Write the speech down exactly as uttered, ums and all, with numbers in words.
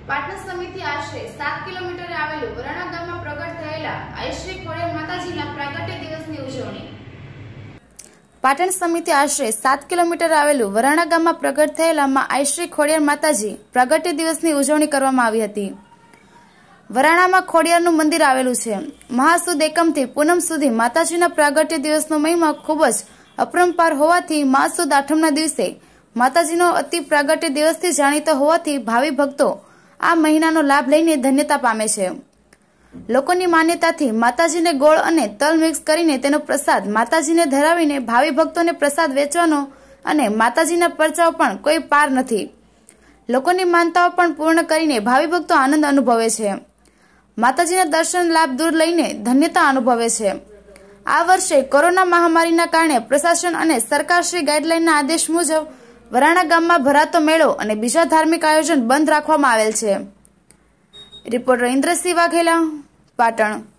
પાટણ સમિતિ આશરે સાત કિલોમીટરે આવેલું વરાણા ગામમાં પ્રગટ થયેલા આઈશ્રી ખોડિયાર માતાજીના પ્રાગટ્ય દિવસની ઉજવણી. પાટણ સમિતિ આશરે સાત કિલોમીટર આવેલું વરાણા ગામમાં પ્રગટ થયેલા માં આઈશ્રી ખોડિયાર માતાજી પ્રાગટ્ય દિવસની ઉજવણી કરવામાં આવી હતી. વરાણામાં ખોડિયારનું મંદિર આવેલું છે. મહા સુદ એકમથી પૂનમ સુધી માતાજીના પ્રાગટ્ય દિવસનો મહિમા ખૂબ જ અપરંપાર હોવાથી મહા સુદ આઠમના દિવસે માતાજીનો અતિ પ્રાગટ્ય દિવસથી જાણીતો હોવાથી ભાવિ ભક્તો આ મહિનાનો લાભ લઈને ધન્યતા પામે છે. લોકોની માન્યતાથી માતાજીને ગોળ અને તલ મિક્સ કરીને તેનો પ્રસાદ માતાજીને ધરાવીને ભાવિ ભક્તોને પ્રસાદ વેચવાનો અને માતાજીના પરચાઓ પણ કોઈ પાર નથી. લોકોની માનતાઓ પણ પૂર્ણ કરીને ભાવિ ભક્તો આનંદ અનુભવે છે. માતાજીના દર્શન લાભ દૂર લઈને ધન્યતા અનુભવે છે. આ વર્ષે કોરોના મહામારીના કારણે પ્રશાસન અને સરકારશ્રી ગાઈડલાઈનના આદેશ મુજબ વરાણા ગામમાં ભરાતો મેળો અને બીજા ધાર્મિક આયોજન બંધ રાખવામાં આવેલ છે. રિપોર્ટર ઇન્દ્રસિંહ વાઘેલા, પાટણ.